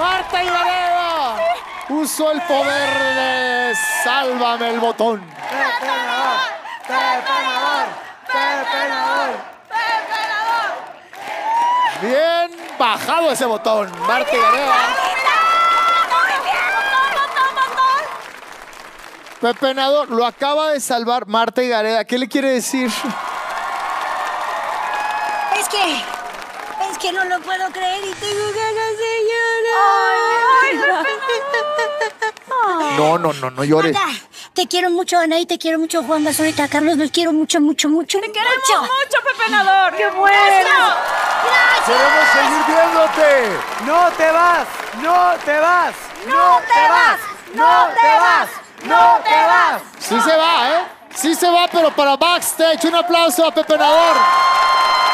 Marta Gareda usó el poder de Sálvame el botón. Pepe Nador, Pepe Nador, Pepe Nador, Pepe Nador. Bien bajado ese botón, Marta Gareda. Pepe Nador lo acaba de salvar Marta Gareda. ¿Qué le quiere decir? Es que no lo puedo creer y tengo ganas de llorar. No llores. Ana, te quiero mucho, Ana, y te quiero mucho, Juan Bazorita. Carlos, los quiero mucho, mucho, mucho. Te queremos mucho, Pepe Nador. ¡Qué bueno! ¡Gracias! ¡Queremos seguir viéndote! No te vas, no te vas, no te vas, no te vas, no te vas. Sí se va, ¿eh? Sí se va, pero para backstage. Un aplauso a Pepe Nador.